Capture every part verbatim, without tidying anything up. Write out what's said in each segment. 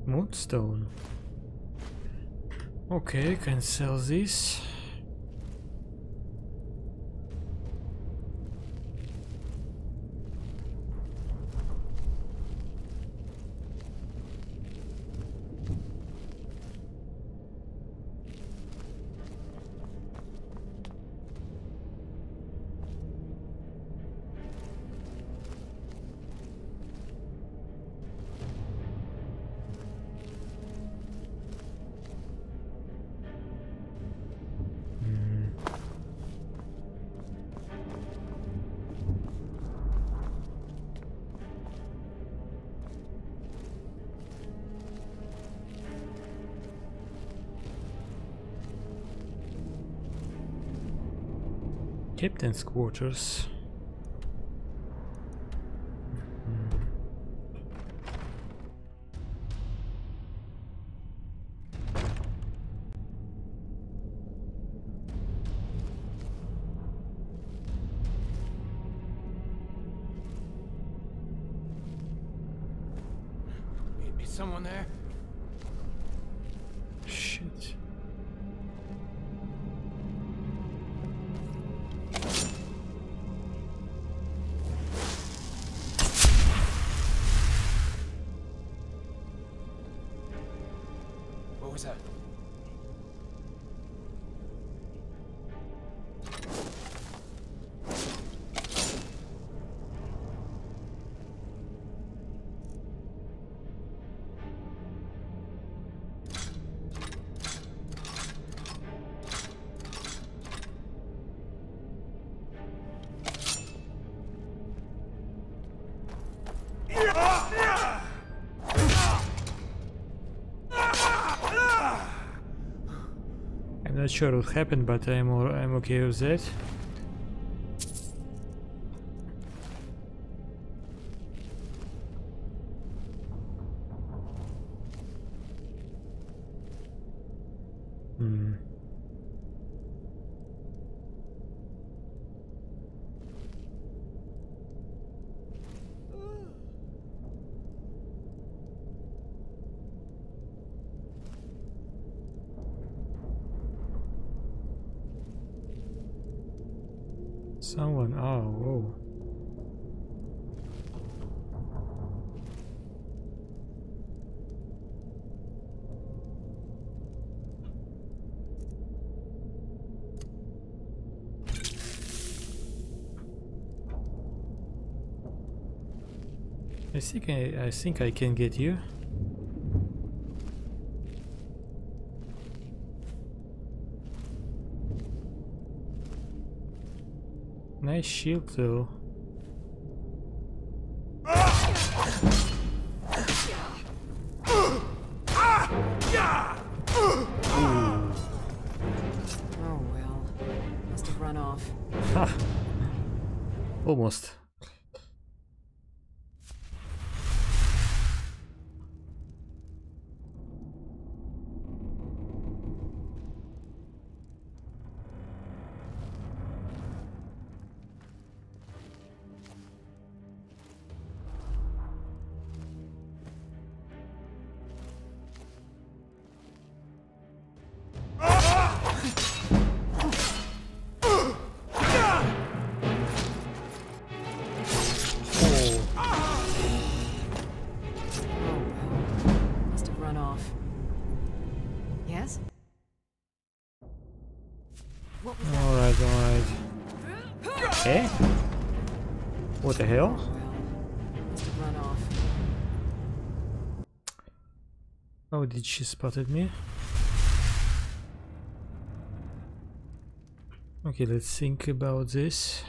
Moonstone. Okay, can sell this. Captain's quarters. Is someone there? Shit. What was that? I'm not sure what happened, but I'm all, I'm okay with that. Hmm. Someone, oh, whoa. I think I, I think I can get you. Nice shield though. Oh well. Must have run off. Ha! Almost. Alright, alright. Okay. What the hell? Must have run off. Oh, did she spotted me? Okay, let's think about this.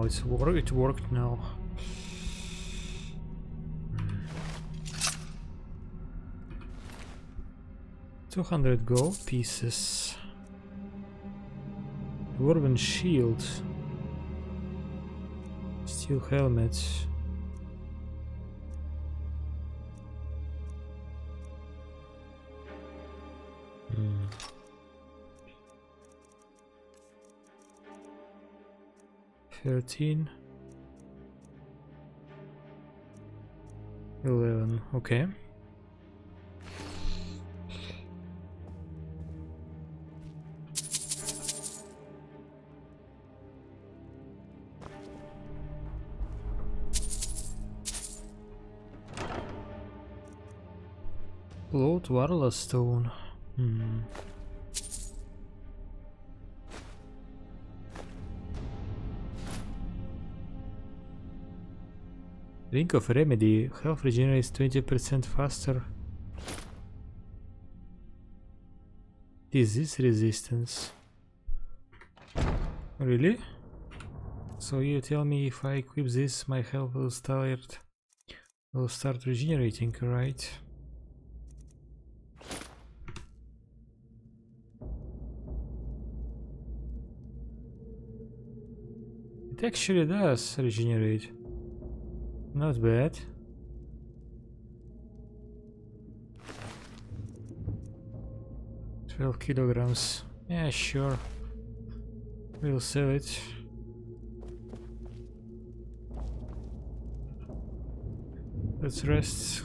it's work. It worked now. Two hundred gold pieces. Dwarven shield. Steel helmet. Hmm. Thirteen. Eleven. Okay. Lord Warla stone. Hmm. Ring of Remedy. Health regenerates twenty percent faster. Disease resistance. Really? So you tell me if I equip this, my health will start will start regenerating, right? It actually does regenerate. Not bad. twelve kilograms. Yeah, sure. We'll sell it. Let's rest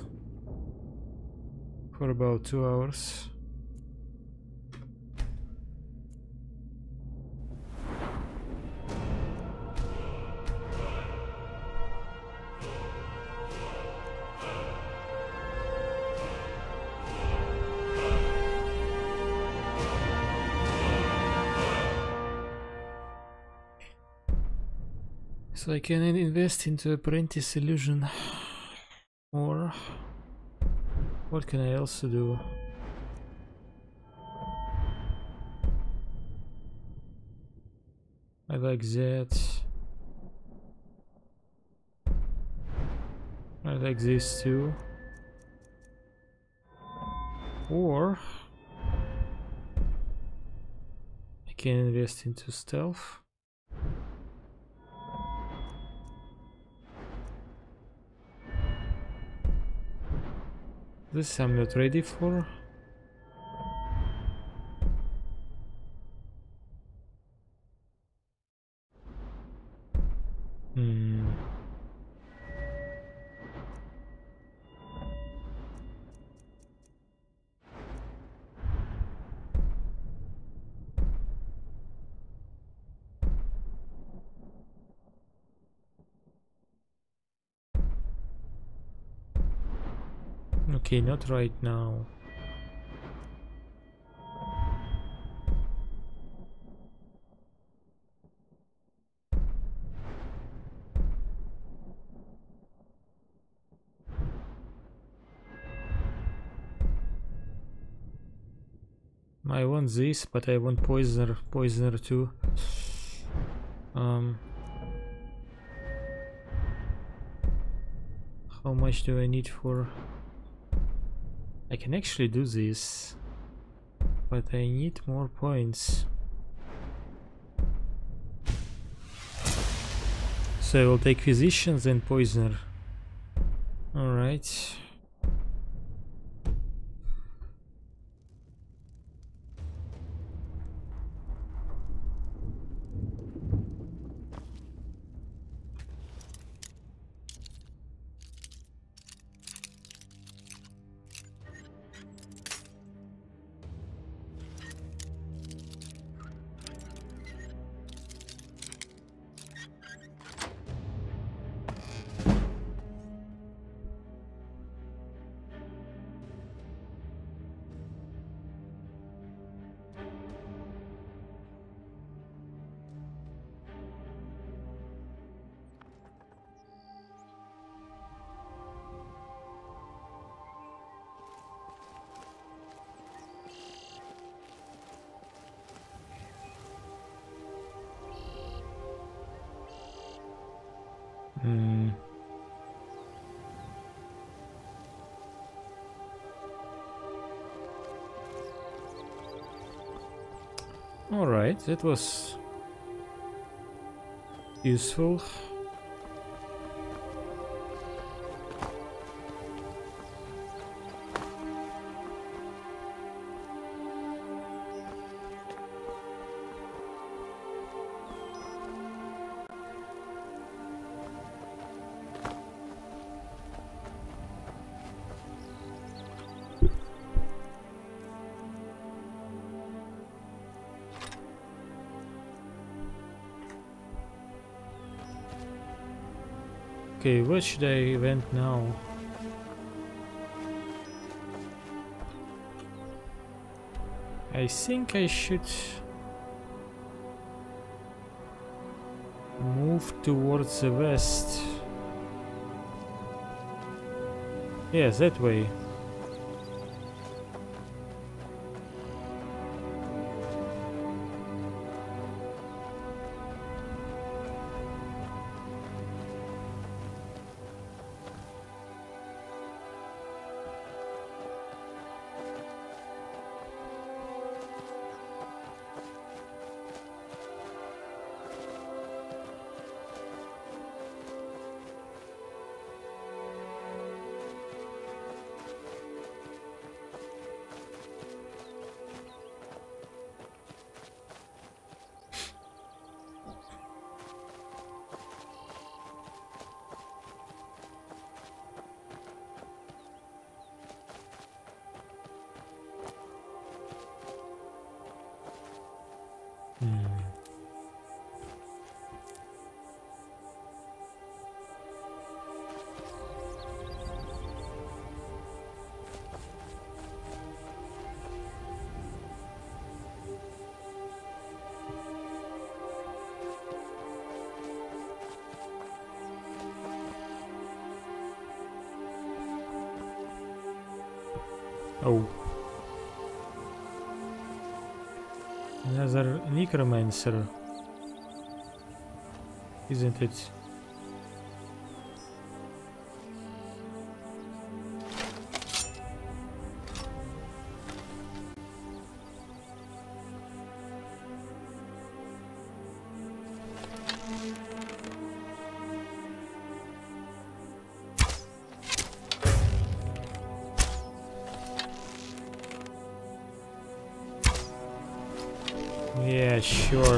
for about two hours. So I can invest into Apprentice Illusion, or what can I also do? I like that. I like this too. Or I can invest into stealth. This I'm not ready for. Hmm. Okay, not right now. I want this, but I want poisoner, poisoner too. Um, how much do I need for? I can actually do this, but I need more points. So I will take physicians and poisoner. All right. Alright, that was useful. Okay, where should I went now? I think I should move towards the west. Yes, that way. Oh. Another necromancer. Isn't it? Yeah, sure.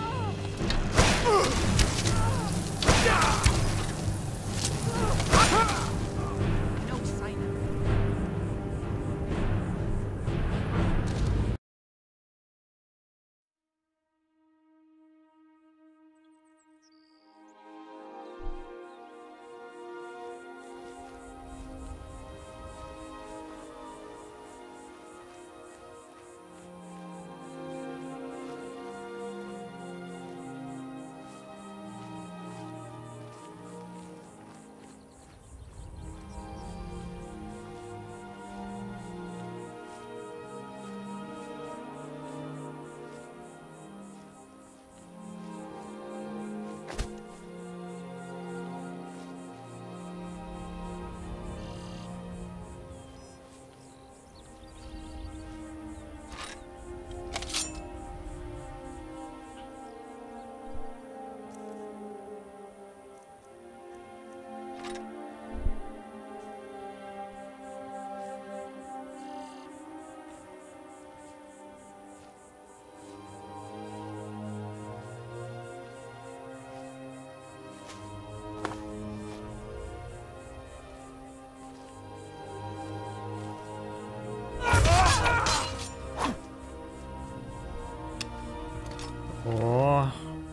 Oh.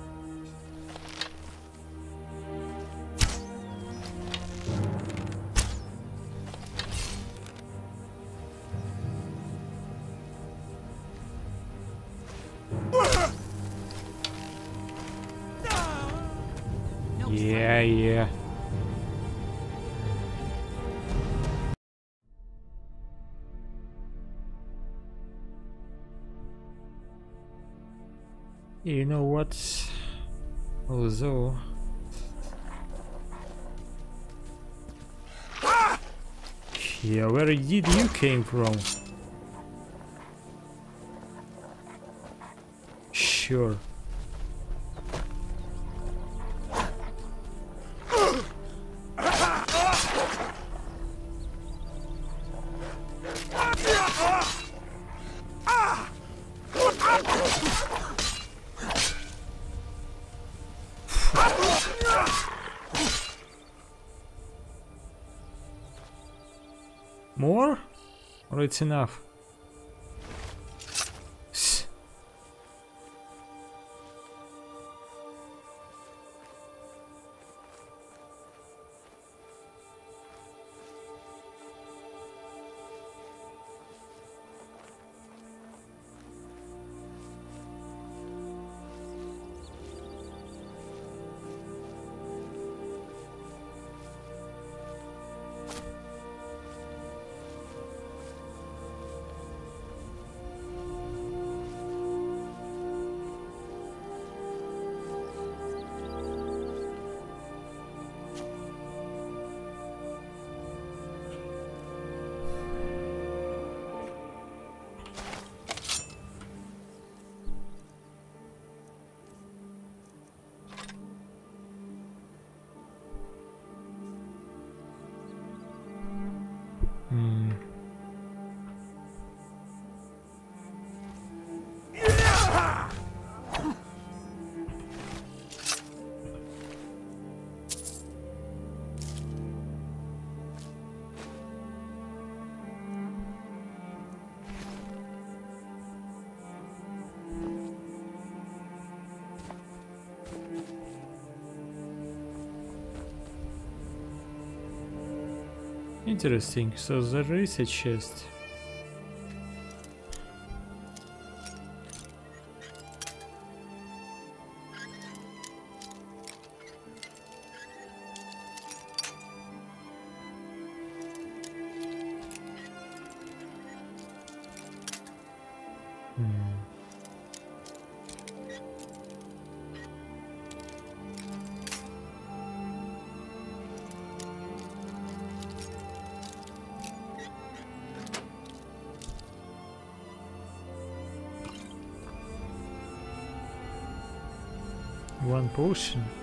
Yeah, yeah. You know what? Although yeah, where did you came from? sure. More? Or it's enough? S- Hmm. Interesting, so there is a chest. Hmm. One potion.